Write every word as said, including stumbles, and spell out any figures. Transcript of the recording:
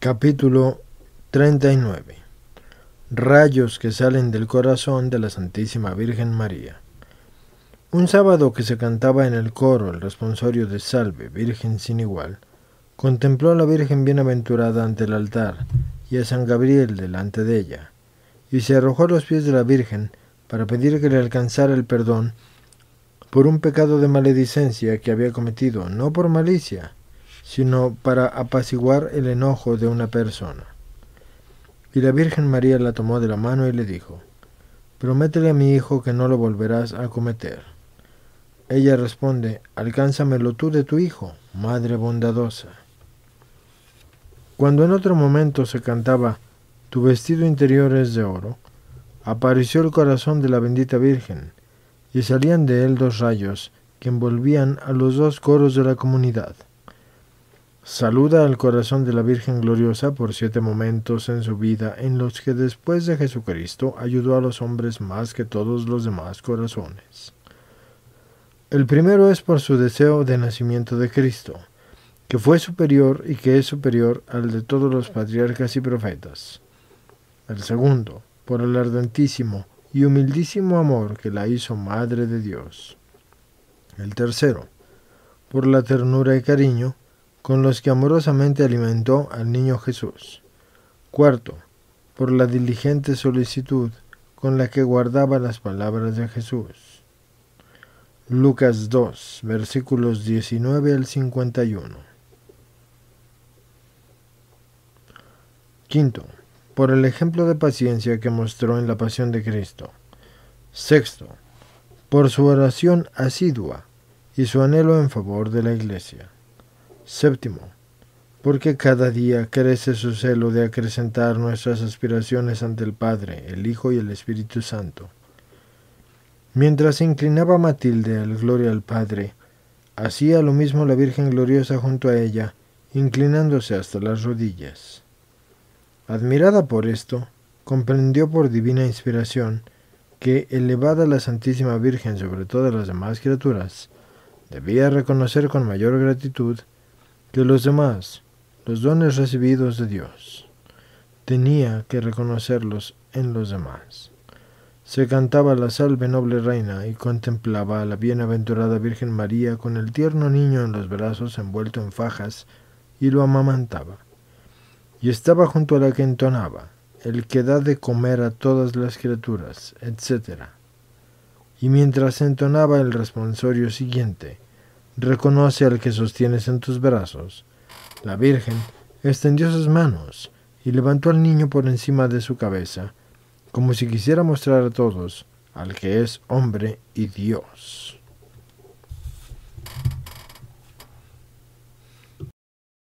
Capítulo treinta y nueve. Rayos que salen del corazón de la Santísima Virgen María. Un sábado que se cantaba en el coro el responsorio de Salve, Virgen sin igual, contempló a la Virgen bienaventurada ante el altar y a San Gabriel delante de ella, y se arrojó a los pies de la Virgen para pedir que le alcanzara el perdón por un pecado de maledicencia que había cometido, no por malicia, sino para apaciguar el enojo de una persona. Y la Virgen María la tomó de la mano y le dijo: «Prométele a mi hijo que no lo volverás a cometer». Ella responde: «Alcánzamelo tú de tu hijo, Madre bondadosa». Cuando en otro momento se cantaba «Tu vestido interior es de oro», apareció el corazón de la bendita Virgen, y salían de él dos rayos que envolvían a los dos coros de la comunidad. Saluda al corazón de la Virgen Gloriosa por siete momentos en su vida en los que después de Jesucristo ayudó a los hombres más que todos los demás corazones. El primero es por su deseo de nacimiento de Cristo, que fue superior y que es superior al de todos los patriarcas y profetas. El segundo, por el ardentísimo y humildísimo amor que la hizo Madre de Dios. El tercero, por la ternura y cariño con los que amorosamente alimentó al niño Jesús. Cuarto, por la diligente solicitud con la que guardaba las palabras de Jesús. Lucas dos, versículos diecinueve al cincuenta y uno. Quinto, por el ejemplo de paciencia que mostró en la pasión de Cristo. Sexto, por su oración asidua y su anhelo en favor de la Iglesia. Séptimo, porque cada día crece su celo de acrecentar nuestras aspiraciones ante el Padre, el Hijo y el Espíritu Santo. Mientras se inclinaba Matilde al gloria al Padre, hacía lo mismo la Virgen Gloriosa junto a ella, inclinándose hasta las rodillas. Admirada por esto, comprendió por divina inspiración que, elevada la Santísima Virgen sobre todas las demás criaturas, debía reconocer con mayor gratitud que los demás, los dones recibidos de Dios, tenía que reconocerlos en los demás. Se cantaba la Salve noble Reina y contemplaba a la bienaventurada Virgen María con el tierno niño en los brazos envuelto en fajas y lo amamantaba. Y estaba junto a la que entonaba, el que da de comer a todas las criaturas, etcétera. Y mientras entonaba el responsorio siguiente: «Reconoce al que sostienes en tus brazos», la Virgen extendió sus manos y levantó al niño por encima de su cabeza, como si quisiera mostrar a todos al que es hombre y Dios.